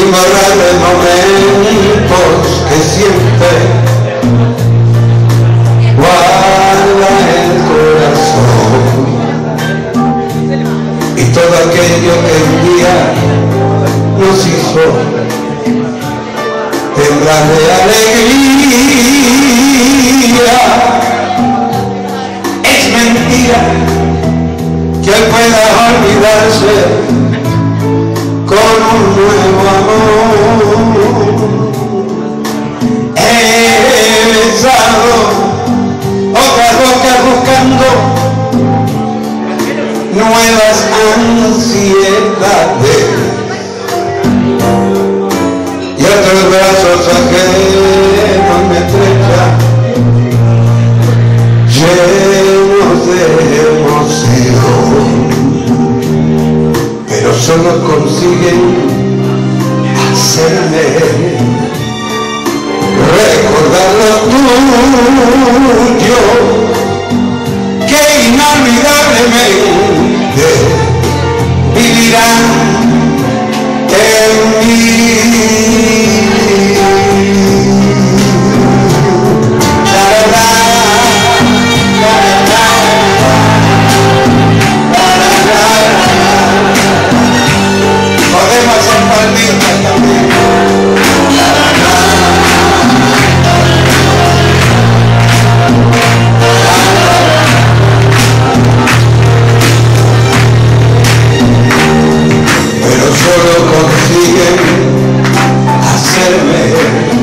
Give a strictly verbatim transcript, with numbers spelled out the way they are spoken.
imborrables momentos que siempre guarda el corazón, y todo aquello que un día nos hizo temblar de alegría. Es mentira que él pueda olvidarse con un nuevo amor. He besado otras bocas buscando nuevas ansiedades y otros brazos ajenos me estrechan llenos de emoción, pero solo consiguen hacerme recordar lo tuyo, que inolvidablemente vivirán en mí. Podemos hacer palmitas también. Pero solo consiguen hacerme